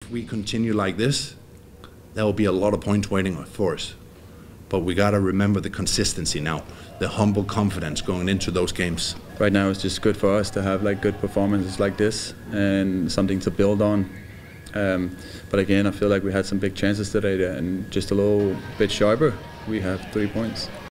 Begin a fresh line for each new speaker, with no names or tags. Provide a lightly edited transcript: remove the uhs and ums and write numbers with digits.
if we continue like this, there will be a lot of points waiting for us. But we got to remember the consistency now, the humble confidence going into those games.
Right now it's just good for us to have like good performances like this and something to build on. But again, I feel like we had some big chances today and just a little bit sharper, we have 3 points.